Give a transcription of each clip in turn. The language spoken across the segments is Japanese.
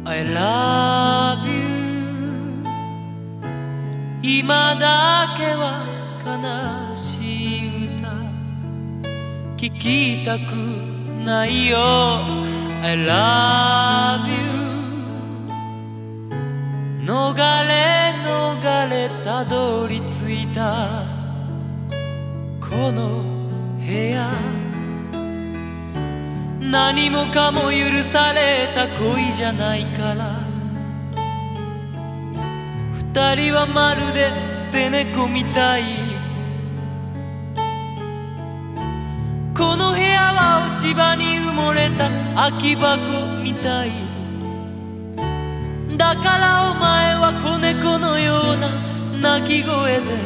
I love you 今だけは悲しい歌聞きたくないよ I love you 逃れ逃れたどり着いたこの部屋何もかも許された恋じゃないから二人はまるで捨て猫みたいこの部屋は落ち葉に埋もれた空き箱みたいだからお前は子猫のような鳴き声で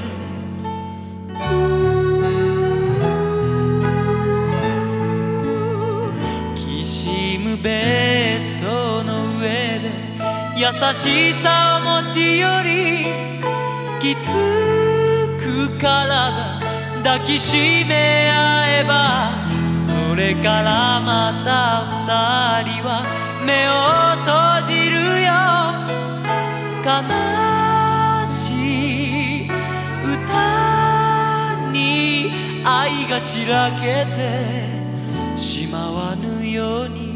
きしむベッドの上で優しさを持ち寄りきつく体抱きしめ合えばそれからまた二人は目を閉じるよ悲しい歌に愛がしらけてしまわぬように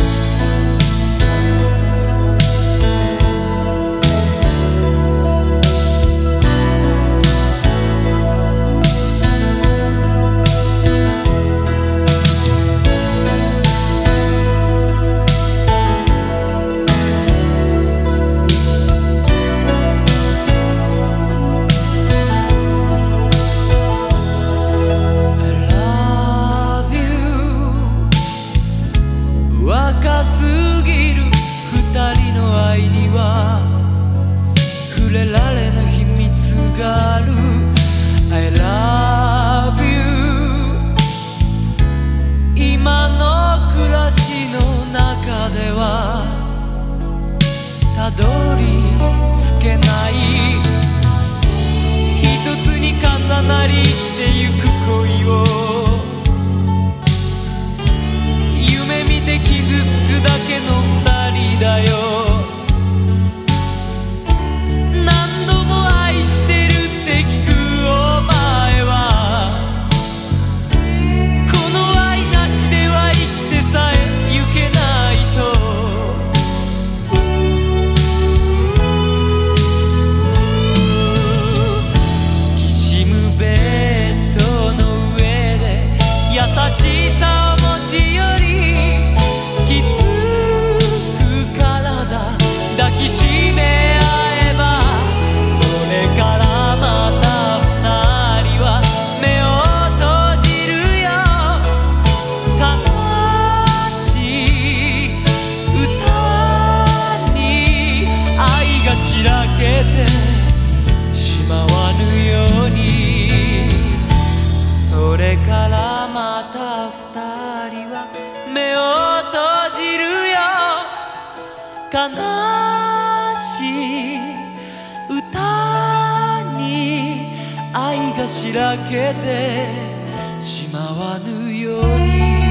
若すぎる二人の愛には触れられぬ秘密がある I love you 今の暮らしの中ではたどり着けない一つに重なり生きてゆく恋を夢見て傷つくだけの二人だよ何度も愛してるって聞くお前はこの愛なしでは生きてさえゆけないときしむベッドの上で優しさを持ち寄りきつく体抱きしめ合えばそれからまた二人は目を閉じるよ悲しい歌に愛がしらけてしまわぬようにそれからまた二人は目を閉じるよ悲しい歌に愛がしらけてしまわぬように